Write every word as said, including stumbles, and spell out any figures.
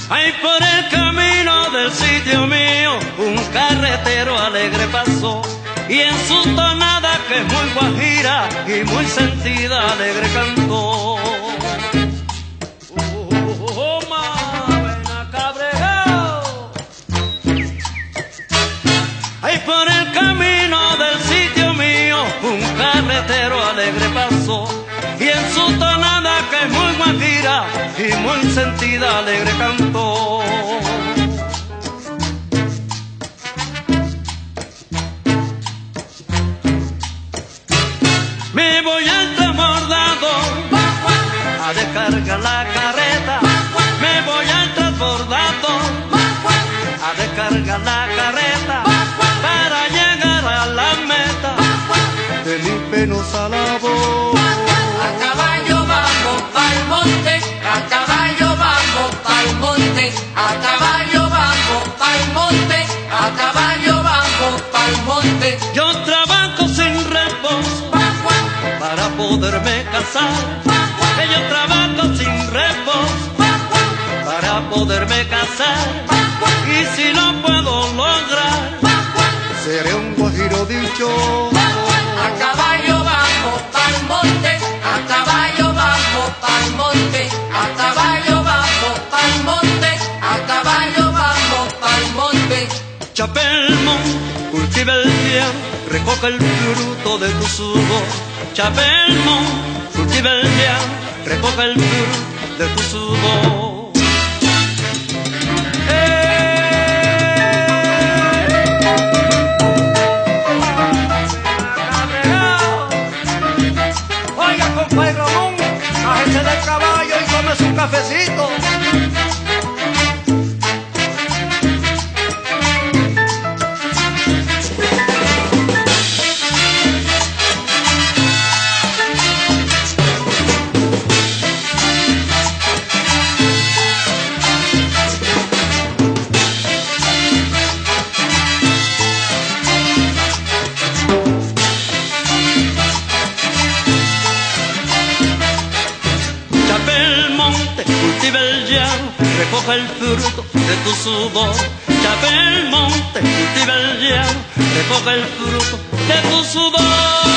Ay, por el camino del sitio mío, un carretero alegre pasó, y en su tonada que es muy guajira y muy sentida alegre cantó. Oh, Mavena Cabrero. Ay, por el camino del sitio mío, un carretero alegre pasó, y en su tonada que es muy guajira y muy sentida alegre cantó. Me voy al transbordador a descargar la carreta. Me voy al transbordador a descargar la carreta para llegar a la meta de mi penosa labor. A caballo vamos pa'l monte, a caballo vamos pa'l monte, a caballo vamos pa'l monte, a caballo vamos pa'l monte. Yo trabajo sin reposo para poderme casar, que yo trabajo sin reposo para poderme casar, y si lo puedo lograr, seré un guajiro dichoso. A caballo vamos pa'l monte, a caballo vamos pa'l monte, a caballo vamos pa'l monte, a caballo vamos pa'l monte. Chapelmón, cultiva el bien, recoge el fruto de tu sudor. Chapelmón, cultiva el bien, recoge el fruto de tu sudor. Oiga, compadre Ramón, bájese del caballo y tómese un cafecito. Cultiva el llano, recoge el fruto de tu sudor. Chapelmonte, cultiva el llano, recoge el fruto de tu sudor.